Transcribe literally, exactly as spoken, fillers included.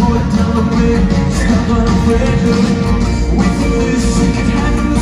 slow it down a bit. It's not gonna break. Wait for this, you can have it.